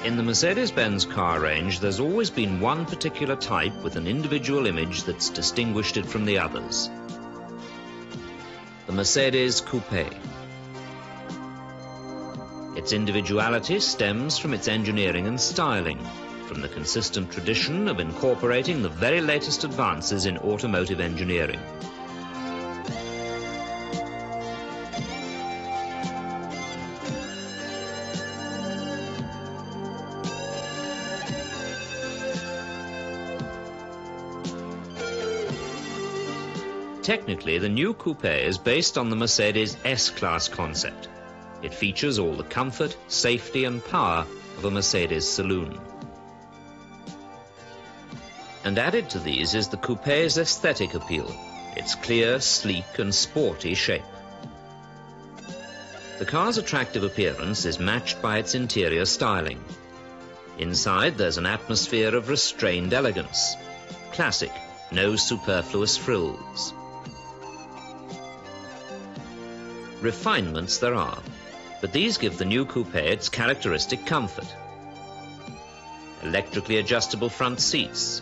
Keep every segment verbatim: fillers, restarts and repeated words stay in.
In the Mercedes-Benz car range, there's always been one particular type with an individual image that's distinguished it from the others. The Mercedes Coupe. Its individuality stems from its engineering and styling, from the consistent tradition of incorporating the very latest advances in automotive engineering. Technically, the new coupe is based on the Mercedes S-Class concept. It features all the comfort, safety and power of a Mercedes saloon. And added to these is the coupe's aesthetic appeal, its clear, sleek and sporty shape. The car's attractive appearance is matched by its interior styling. Inside, there's an atmosphere of restrained elegance. Classic, no superfluous frills. Refinements there are, but these give the new coupe its characteristic comfort. Electrically adjustable front seats,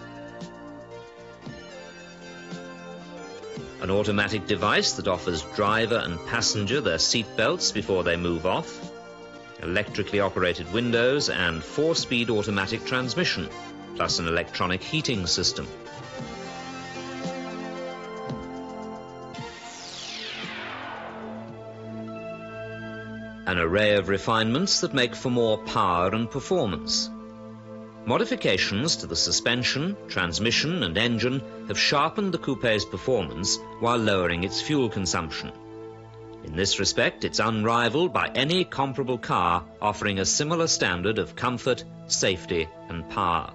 an automatic device that offers driver and passenger their seat belts before they move off, electrically operated windows and four-speed automatic transmission, plus an electronic heating system. An array of refinements that make for more power and performance. Modifications to the suspension, transmission and engine have sharpened the coupe's performance while lowering its fuel consumption. In this respect, it's unrivaled by any comparable car offering a similar standard of comfort, safety and power.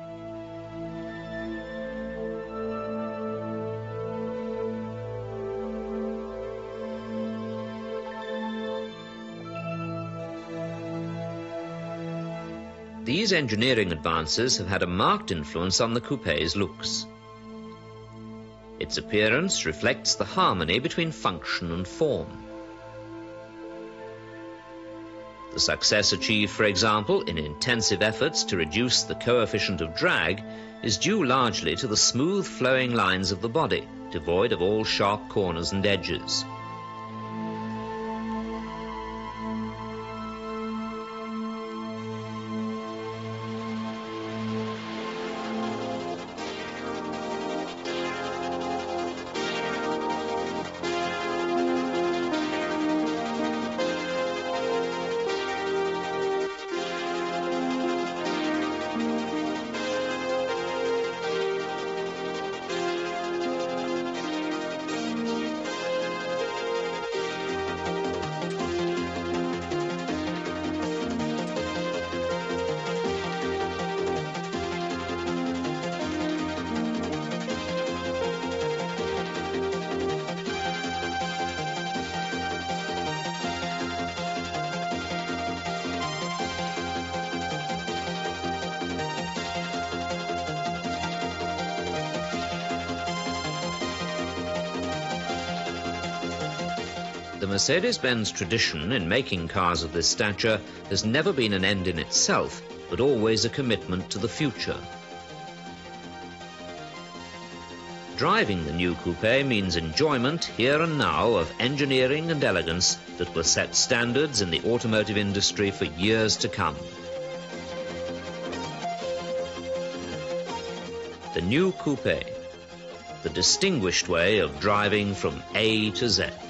These engineering advances have had a marked influence on the coupe's looks. Its appearance reflects the harmony between function and form. The success achieved, for example, in intensive efforts to reduce the coefficient of drag is due largely to the smooth flowing lines of the body, devoid of all sharp corners and edges. The Mercedes-Benz tradition in making cars of this stature has never been an end in itself, but always a commitment to the future. Driving the new coupe means enjoyment here and now of engineering and elegance that will set standards in the automotive industry for years to come. The new coupe, the distinguished way of driving from A to Z.